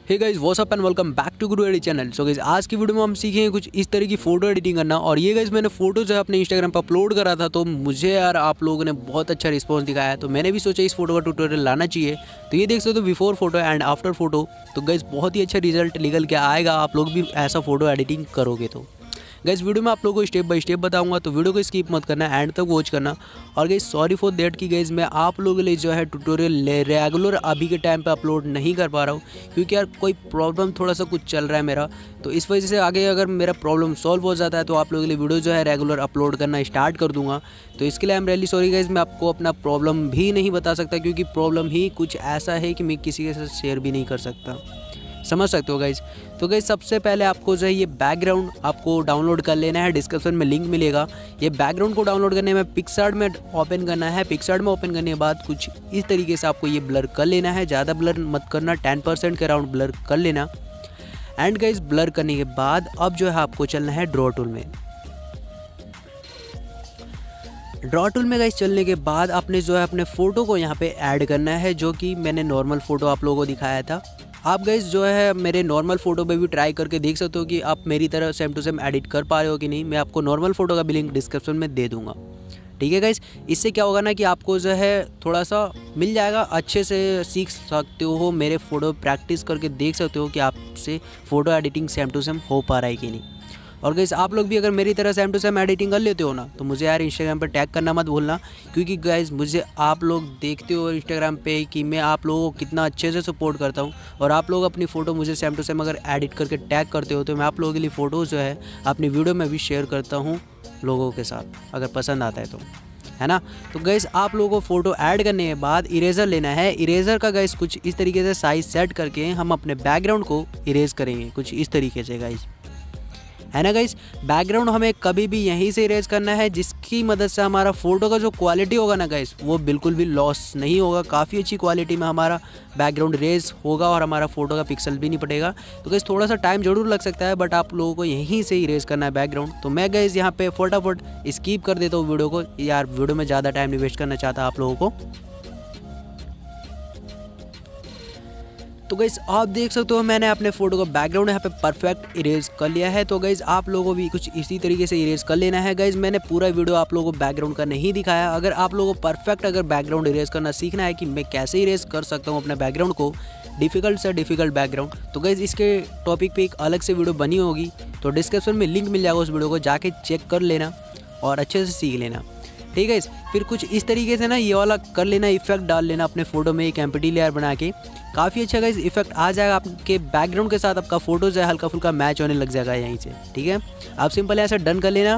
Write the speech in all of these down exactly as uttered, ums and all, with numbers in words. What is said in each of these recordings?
Hey guys what's up and welcome back to Guru edit channel. So guys आज की video में हम सीखेंगे कुछ इस तरह की फोटो एडिटिंग करना। और ये गाइस मैंने फोटो जो है अपने इंस्टाग्राम पर अपलोड करा था, तो मुझे यार आप लोगों ने बहुत अच्छा रिस्पांस दिखाया है, तो मैंने भी सोचा इस फोटो का ट्यूटोरियल लाना चाहिए। तो ये देख सकते हो before photo and after photo, तो गाइस बहुत ही अच्छा रिजल्ट निकल के आएगा। आप लोग भी ऐसा फोटो एडिटिंग करोगे तो गाइस वीडियो में आप लोगों को स्टेप बाय स्टेप बताऊंगा, तो वीडियो को स्किप मत करना, एंड तक वॉच करना। और गाइस सॉरी फॉर दैट कि गाइस मैं आप लोगों के लिए जो है ट्यूटोरियल रेगुलर अभी के टाइम पे अपलोड नहीं कर पा रहा हूँ, क्योंकि यार कोई प्रॉब्लम थोड़ा सा कुछ चल रहा है मेरा। तो इस वजह से आगे अगर मेरा प्रॉब्लम सॉल्व हो जाता है तो आप लोगों के लिए वीडियो जो है रेगुलर अपलोड करना स्टार्ट कर दूँगा। तो इसके लिए I am really sorry guys, मैं आपको अपना प्रॉब्लम भी नहीं बता सकता, क्योंकि प्रॉब्लम ही कुछ ऐसा है कि मैं किसी के साथ शेयर भी नहीं कर सकता, समझ सकते हो गाइज। तो गाइज सबसे पहले आपको जो है ये बैकग्राउंड आपको डाउनलोड कर लेना है, डिस्क्रिप्शन में लिंक मिलेगा। ये बैकग्राउंड को डाउनलोड करने में पिक्सआर्ट में ओपन करना है। पिक्सआर्ट में ओपन करने के बाद कुछ इस तरीके से आपको ये ब्लर कर लेना है, ज़्यादा ब्लर मत करना, टेन परसेंट के अराउंड ब्लर कर लेना। एंड गाइज ब्लर करने के बाद अब जो है आपको चलना है ड्रॉ टूल में। ड्रॉ टूल में गाइस चलने के बाद आपने जो है अपने फ़ोटो को यहाँ पे ऐड करना है, जो कि मैंने नॉर्मल फ़ोटो आप लोगों को दिखाया था। आप गाइस जो है मेरे नॉर्मल फ़ोटो पे भी ट्राई करके देख सकते हो कि आप मेरी तरह सेम टू सेम एडिट कर पा रहे हो कि नहीं। मैं आपको नॉर्मल फ़ोटो का भी लिंक डिस्क्रिप्शन में दे दूँगा, ठीक है गाइस। इससे क्या होगा ना कि आपको जो है थोड़ा सा मिल जाएगा, अच्छे से सीख सकते हो, मेरे फ़ोटो प्रैक्टिस करके देख सकते हो कि आपसे photo editing same to same हो पा रहा है कि नहीं। और गाइस आप लोग भी अगर मेरी तरह सेम टू सेम एडिटिंग कर लेते हो ना, तो मुझे यार इंस्टाग्राम पर टैग करना मत भूलना, क्योंकि गाइस मुझे आप लोग देखते हो इंस्टाग्राम पे कि मैं आप लोगों को कितना अच्छे से सपोर्ट करता हूँ। और आप लोग अपनी फ़ोटो मुझे सेम टू सेम अगर एडिट करके टैग करते हो, तो मैं आप लोगों के लिए फ़ोटोज़ जो है अपनी वीडियो में भी शेयर करता हूँ लोगों के साथ, अगर पसंद आता है तो, है ना। तो गाइस आप लोगों को फ़ोटो ऐड करने के बाद इरेज़र लेना है। इरेज़र का गाइस कुछ इस तरीके से साइज़ सेट करके हम अपने बैकग्राउंड को इरेज करेंगे कुछ इस तरीके से गाइस, है ना गाइस। बैकग्राउंड हमें कभी भी यहीं से इरेज करना है, जिसकी मदद से हमारा फ़ोटो का जो क्वालिटी होगा ना गाइस, वो बिल्कुल भी लॉस नहीं होगा। काफ़ी अच्छी क्वालिटी में हमारा बैकग्राउंड इरेज होगा और हमारा फ़ोटो का पिक्सल भी नहीं पड़ेगा। तो गाइस थोड़ा सा टाइम ज़रूर लग सकता है, बट आप लोगों को यहीं से इरेज करना है बैकग्राउंड। तो मैं गाइस यहाँ पे फटाफट स्किप कर देता हूँ वीडियो को, यार वीडियो में ज़्यादा टाइम नहीं वेस्ट करना चाहता आप लोगों को। तो गाइस आप देख सकते हो मैंने अपने फ़ोटो का बैकग्राउंड यहाँ पे परफेक्ट इरेज कर लिया है। तो गाइस आप लोगों को भी कुछ इसी तरीके से इरेज कर लेना है। गाइस मैंने पूरा वीडियो आप लोगों को बैकग्राउंड का नहीं दिखाया। अगर आप लोगों को परफेक्ट अगर बैकग्राउंड इरेज करना सीखना है कि मैं कैसे इरेज कर सकता हूँ अपने बैकग्राउंड को, डिफ़िकल्ट से डिफ़िकल्ट बैकग्राउंड, तो गाइस इसके टॉपिक पर एक अलग से वीडियो बनी होगी, तो डिस्क्रिप्शन में लिंक मिल जाएगा उस वीडियो को, जाके चेक कर लेना और अच्छे से सीख लेना, ठीक है। फिर कुछ इस तरीके से ना ये वाला कर लेना, इफेक्ट डाल लेना अपने फ़ोटो में एक एम्प्टी लेयर बना के। काफ़ी अच्छा गाइस इफेक्ट आ जाएगा आपके बैकग्राउंड के साथ, आपका फ़ोटो जो है हल्का फुल्का मैच होने लग जाएगा यहीं से, ठीक है। आप सिंपल ऐसा डन कर लेना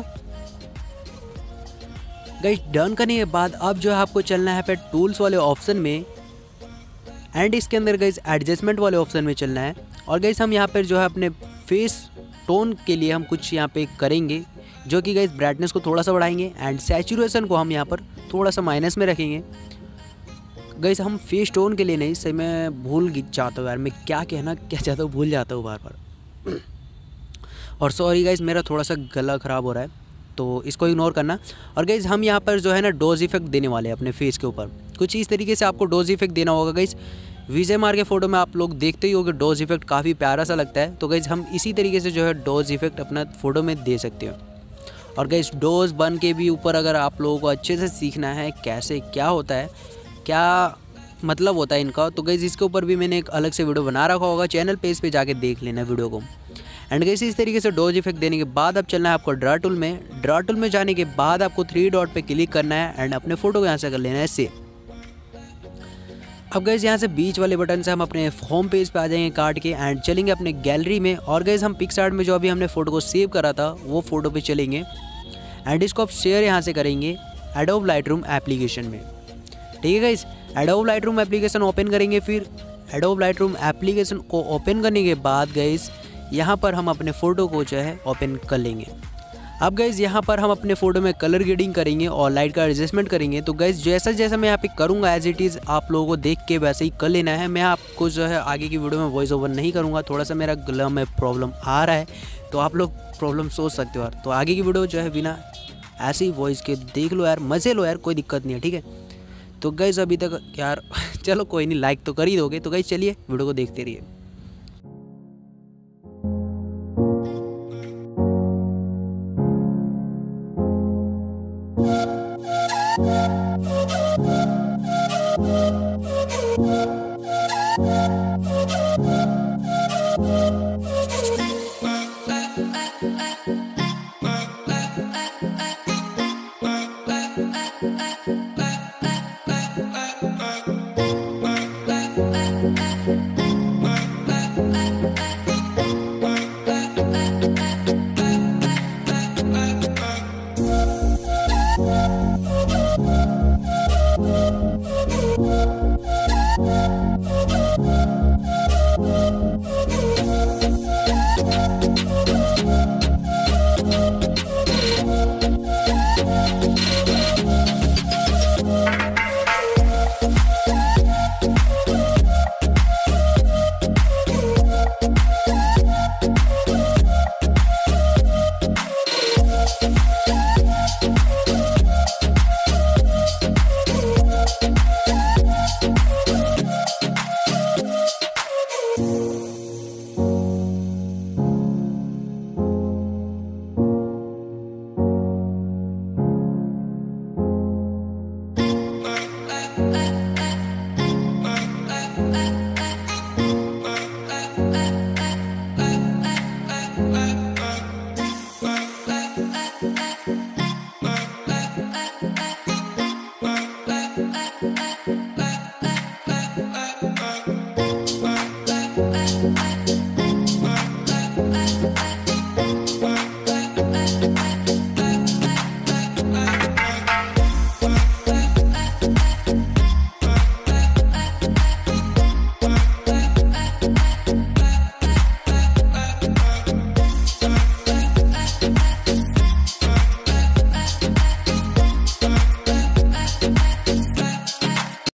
गाइस। डन करने के बाद अब जो है आपको चलना है पे टूल्स वाले ऑप्शन में, एंड इसके अंदर गाइस एडजस्टमेंट वाले ऑप्शन में चलना है। और गाइस हम यहाँ पर जो है अपने फेस टोन के लिए हम कुछ यहाँ पे करेंगे, जो कि गाइस ब्राइटनेस को थोड़ा सा बढ़ाएंगे एंड सैचुरेशन को हम यहाँ पर थोड़ा सा माइनस में रखेंगे। गाइस हम फेस टोन के लिए नहीं, सही मैं भूल जाता हूँ यार, मैं क्या कहना क्या चाहता हूँ भूल जाता हूँ बार बार। और सॉरी गाइस मेरा थोड़ा सा गला ख़राब हो रहा है, तो इसको इग्नोर करना। और गाइस हम यहाँ पर जो है ना डोज इफेक्ट देने वाले हैं अपने फेस के ऊपर। कुछ इस तरीके से आपको डोज इफेक्ट देना होगा गाइस। विजय मार के फ़ोटो में आप लोग देखते ही हो कि डोज इफेक्ट काफ़ी प्यारा सा लगता है। तो गाइस हम इसी तरीके से जो है डोज इफेक्ट अपना फ़ोटो में दे सकते हो। और गाइस डोज बन के भी ऊपर अगर आप लोगों को अच्छे से सीखना है कैसे क्या होता है, क्या मतलब होता है इनका, तो गाइस इसके ऊपर भी मैंने एक अलग से वीडियो बना रखा होगा, चैनल पेज पे जाके देख लेना वीडियो को। एंड गाइस इस तरीके से डोज इफेक्ट देने के बाद अब चलना है आपको ड्रॉ टूल में। ड्रॉ टूल में जाने के बाद आपको थ्री डॉट पे क्लिक करना है एंड अपने फ़ोटो को यहाँ से कर लेना है सेव। अब गाइस यहाँ से बीच वाले बटन से हम अपने होम पेज पे आ जाएंगे काट के, एंड चलेंगे अपने गैलरी में। और गाइस हम पिक्सआर्ट में जो अभी हमने फ़ोटो को सेव करा था वो फ़ोटो पे चलेंगे, एंड इसको आप शेयर यहाँ से करेंगे एडोब लाइटरूम एप्लीकेशन में, ठीक है guys. Adobe Lightroom application open करेंगे। फिर एडोब लाइटरूम एप्लीकेशन को ओपन करने के बाद गाइस यहाँ पर हम अपने फ़ोटो को जो है ओपन कर लेंगे। अब गाइस यहाँ पर हम अपने फ़ोटो में कलर ग्रेडिंग करेंगे और लाइट का एडजस्टमेंट करेंगे। तो गाइस जैसा जैसा मैं यहाँ पे करूँगा एज इट इज़ आप लोगों को देख के वैसे ही कर लेना है। मैं आपको जो है आगे की वीडियो में वॉइस ओवर नहीं करूँगा, थोड़ा सा मेरा गला में प्रॉब्लम आ रहा है, तो आप लोग प्रॉब्लम सोच सकते हो यार। तो आगे की वीडियो जो है बिना ऐसी वॉइस के देख लो यार, मज़े लो यार, कोई दिक्कत नहीं है, ठीक है। तो गाइस अभी तक यार चलो कोई नहीं, लाइक तो कर ही दोगे। तो गाइस चलिए वीडियो को देखते रहिए। है।